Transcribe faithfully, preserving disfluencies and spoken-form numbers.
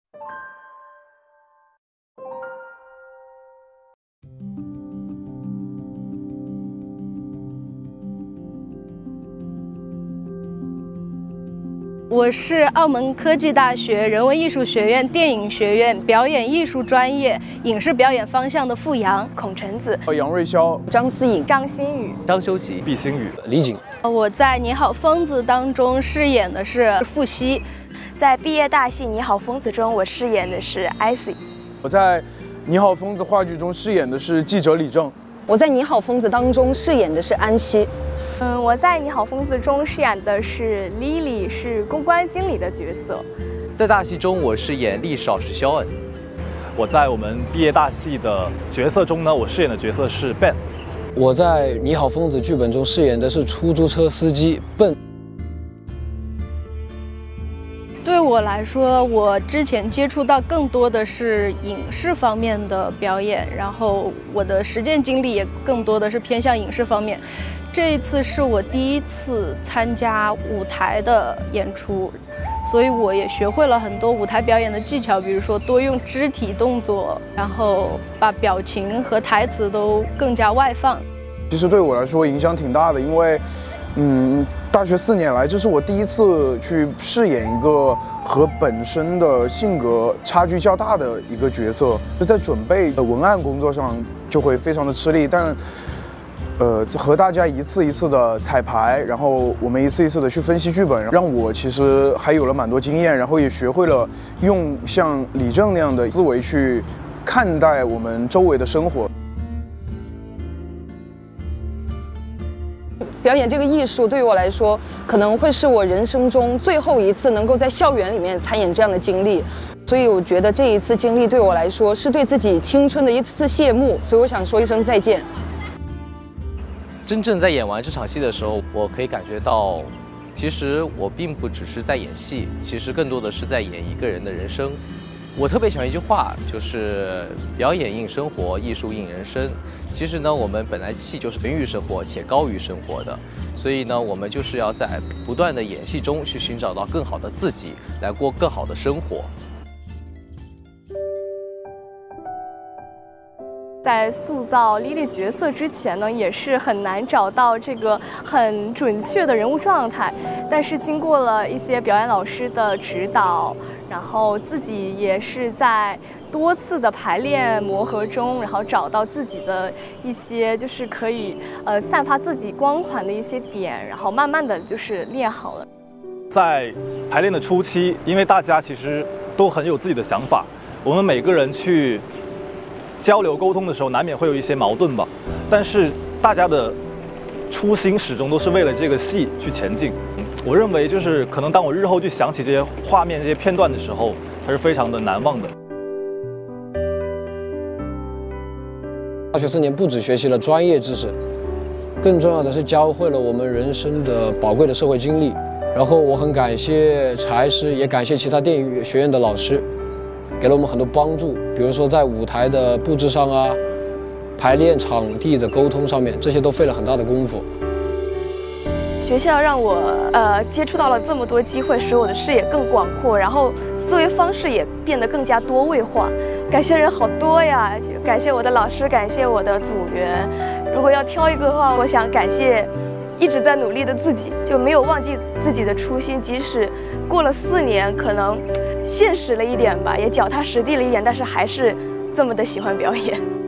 我是澳门科技大学人文艺术学院电影学院表演艺术专业影视表演方向的付阳、 孔晨子、 杨瑞潇、 张思颖、张馨予、 张修齐、 毕星宇、 李锦。 我在《你好，疯子》当中饰演的是傅熙， 在毕业大戏《你好，疯子》中，我饰演的是艾希。 我在《你好，疯子》话剧中饰演的是记者李正。 我在《你好，疯子》当中饰演的是安琪。 嗯，我在《你好，疯子》中饰演的是 Lily， 是公关经理的角色。 在大戏中，我饰演厉少是肖恩。 我在我们毕业大戏的角色中呢，我饰演的角色是 Ben。 我在《你好，疯子》剧本中饰演的是出租车司机笨。 对我来说，我之前接触到更多的是影视方面的表演，然后我的实践经历也更多的是偏向影视方面。这一次是我第一次参加舞台的演出，所以我也学会了很多舞台表演的技巧，比如说多用肢体动作，然后把表情和台词都更加外放。 其实对我来说影响挺大的，因为嗯，大学四年来，这是我第一次去饰演一个和本身的性格差距较大的一个角色，就在准备的文案工作上就会非常的吃力，但呃，和大家一次一次的彩排，然后我们一次一次的去分析剧本，让我其实还有了蛮多经验，然后也学会了用像李正那样的思维去看待我们周围的生活。 表演这个艺术对于我来说，可能会是我人生中最后一次能够在校园里面参演这样的经历，所以我觉得这一次经历对我来说是对自己青春的一次谢幕，所以我想说一声再见。 真正在演完这场戏的时候，我可以感觉到，其实我并不只是在演戏，其实更多的是在演一个人的人生。我特别喜欢一句话，就是表演映生活，艺术映人生。其实呢，我们本来戏就是源于生活且高于生活的，所以呢，我们就是要在不断的演戏中去寻找到更好的自己，来过更好的生活。 在塑造 Lily 角色之前呢，也是很难找到这个很准确的人物状态。但是经过了一些表演老师的指导，然后自己也是在多次的排练磨合中，然后找到自己的一些就是可以呃散发自己光环的一些点，然后慢慢的就是练好了。 在排练的初期，因为大家其实都很有自己的想法，我们每个人去交流沟通的时候，难免会有一些矛盾吧。但是大家的初心始终都是为了这个戏去前进。我认为，就是可能当我日后去想起这些画面、这些片段的时候，它是非常的难忘的。 大学四年不只学习了专业知识，更重要的是教会了我们人生的宝贵的社会经历。然后我很感谢柴师，也感谢其他电影学院的老师，给了我们很多帮助，比如说在舞台的布置上啊，排练场地的沟通上面，这些都费了很大的功夫。 学校让我呃接触到了这么多机会，使我的视野更广阔，然后思维方式也变得更加多位化。感谢人好多呀，感谢我的老师，感谢我的组员。如果要挑一个的话，我想感谢一直在努力的自己，就没有忘记自己的初心，即使过了四年，可能现实了一点吧，也脚踏实地了一点，但是还是这么的喜欢表演。